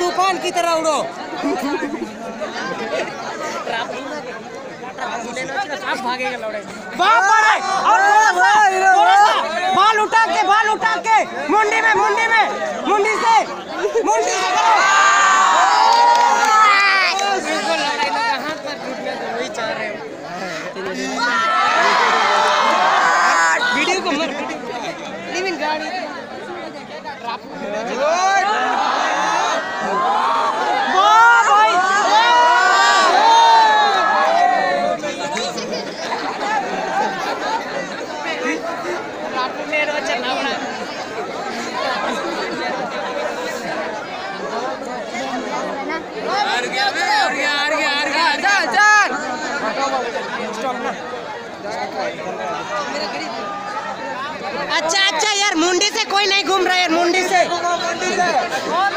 तूफान की तरह उड़ो। और थोड़ा सा बाल उठा के मुंडी से करो। वीडियो को मत गाड़ी अच्छा यार, मुंडी से कोई नहीं घूम रहा है यार, मुंडी से